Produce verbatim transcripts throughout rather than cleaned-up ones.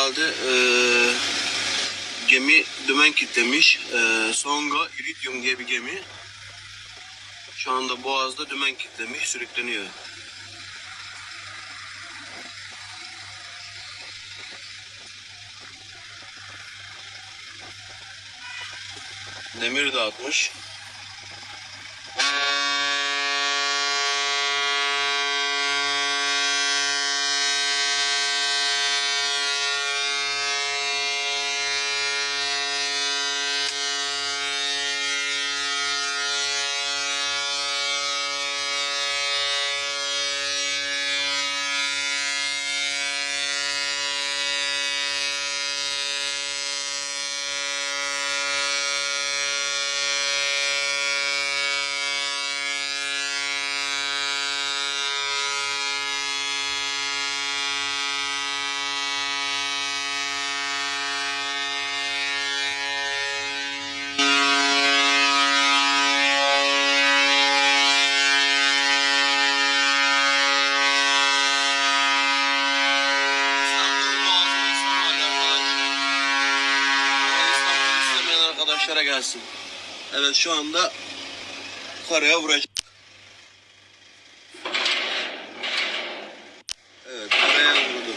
herhalde e, gemi dümen kilitlemiş. E, Songa Iridium diye bir gemi. Şu anda boğazda dümen kilitlemiş, sürükleniyor. Demir dağıtmış. Arkadaşlara gelsin. Evet, şu anda karaya vuracak. Evet, karaya vurdu.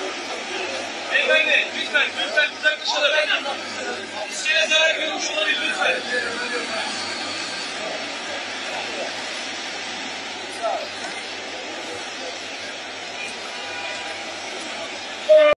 Beyefendi, lütfen, lütfen uzaklaşalım. Size zarar görmüş olabilir.